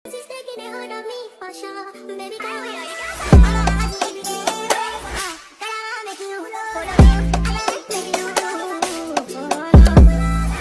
She's taking it hard on me for sure. Baby girl,